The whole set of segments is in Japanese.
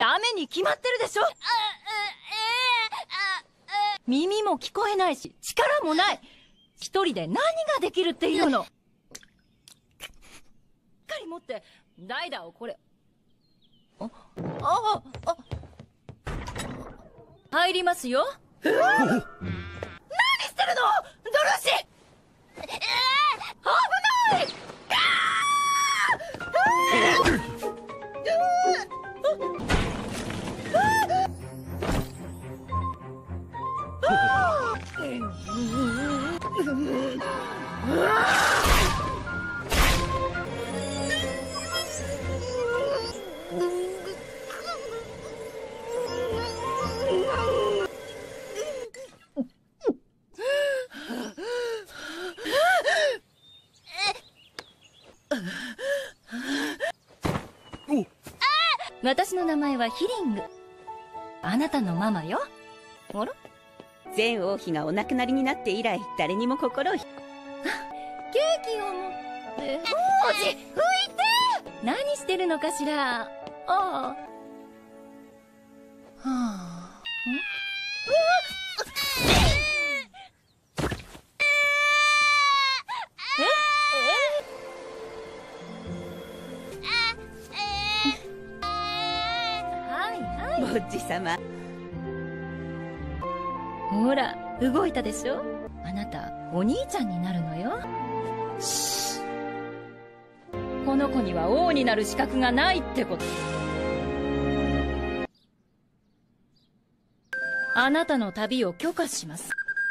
ダメに決まってるでしょ。耳も聞こえないし力もない。一人で何ができるっていうの。しっかり持ってダイダをこれ。入りますよ。何してるのドルシ。危ない。私の名前はヒリング。あなたのママよ。あら？ 前王妃がお亡くなりになって以来、誰にも心を。 ケーキを持って。王子、拭いて！何してるのかしら。ああ。はあ。 ボッジ様。 ほら、動いたでしょ。あなた、お兄ちゃんになるのよ。シー。この子には王になる資格がないってこと。あなたの旅を許可します。す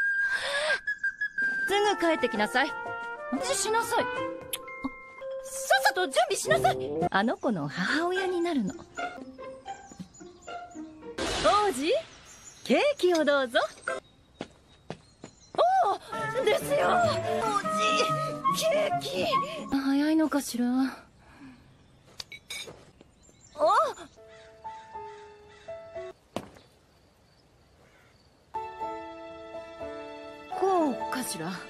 ぐ帰ってきなさい。しなさい。さっさと準備しなさい。あの子の母親になるの。王子、ケーキをどうぞ。おお、ですよ。王子、ケーキ。早いのかしら。こうかしら。はい、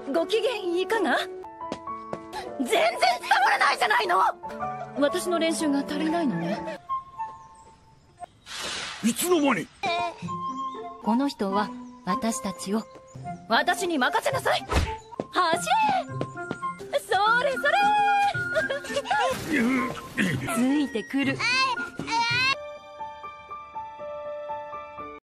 ご機嫌いかが。全然伝わらないじゃないの。私の練習が足りないのね。 いつの間に。 この人は私たちを私に任せなさい。走れ。それそれ。ついてくる。